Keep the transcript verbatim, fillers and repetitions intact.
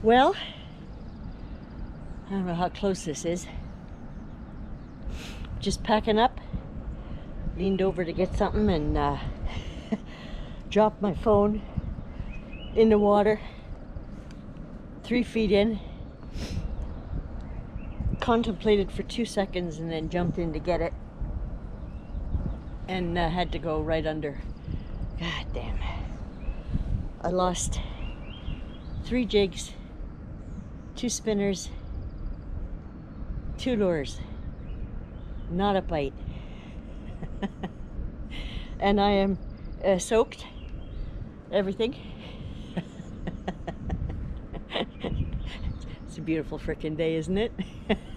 Well, I don't know how close this is. Just packing up. Leaned over to get something and uh, dropped my phone in the water. Three feet in. Contemplated for two seconds and then jumped in to get it. And uh, had to go right under. God damn. I lost three jigs, two spinners, two lures. Not a bite. And I am uh, soaked. Everything. It's a beautiful frickin' day, isn't it?